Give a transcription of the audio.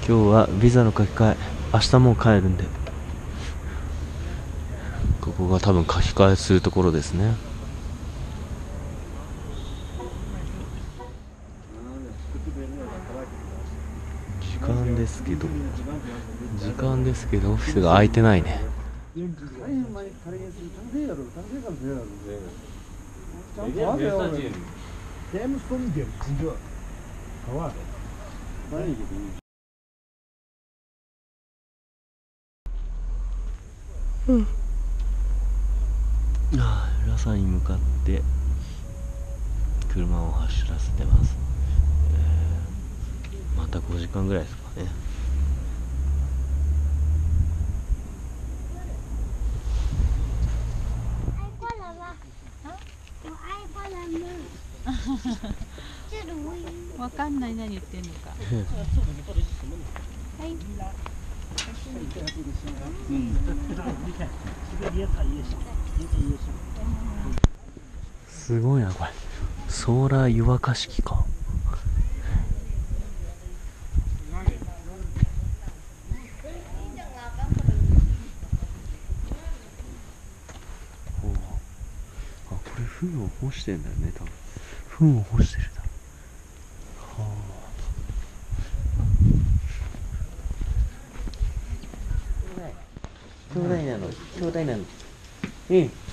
今日はビザの書き換え、明日もう帰るんで、ここが多分書き換えするところですね。時間ですけどオフィスが開いてないね。ラサに向かって車を走らせてます。また5時間ぐらいですかね。 わかんない、何言ってんのか。はい。 すごいなこれ。ソーラー湯沸かし器か。これ糞を干してんだよね、多分。糞を干してるだ。兄弟なの。うん。